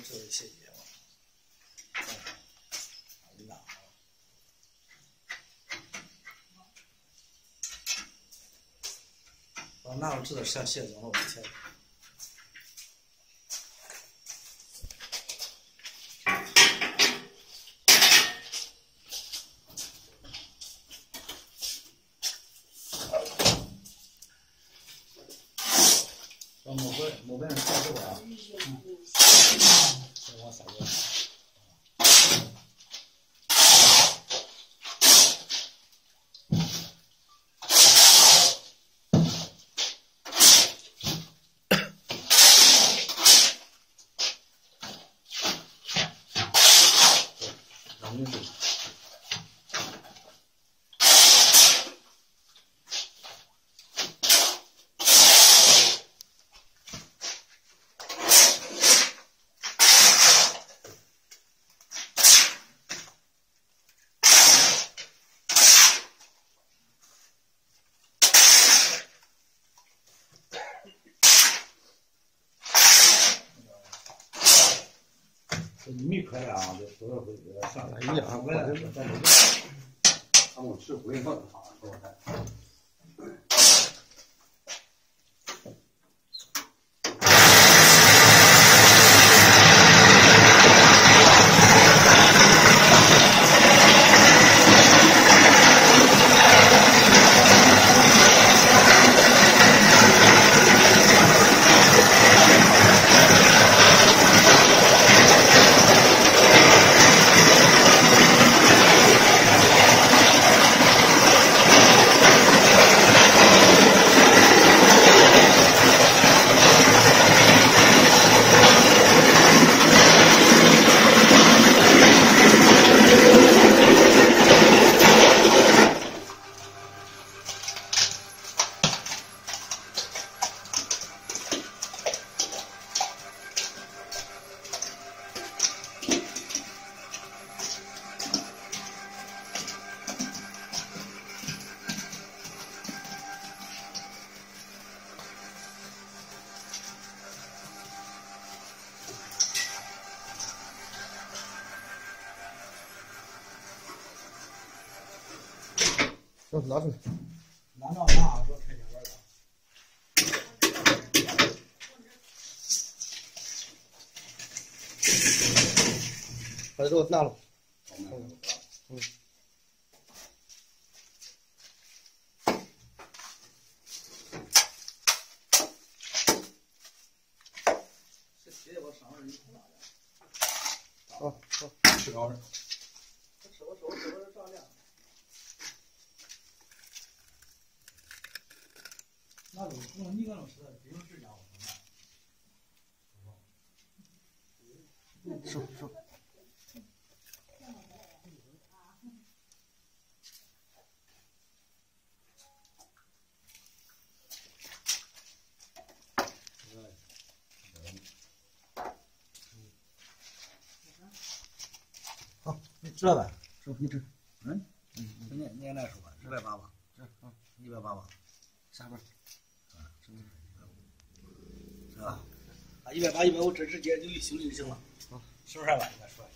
这一些野嘛，你拿。我那我知道像谢总了，我的天！某个人操作啊，给我撒个。米可呀，就所有会上来一样，我来在那个，他们吃回份好，给我带。拿出来，拿到那说开点玩的。把这给我拿了。这鞋我上面一拿的。好，吃着了。我手照亮。那种用你那种吃的，不用这家伙什么？是。好，你知道吧？师傅，你知？你也来说吧，180吧？这，180吧？下边。是吧？啊，180、150，这直接就一修就行了，是不是吧？应该说。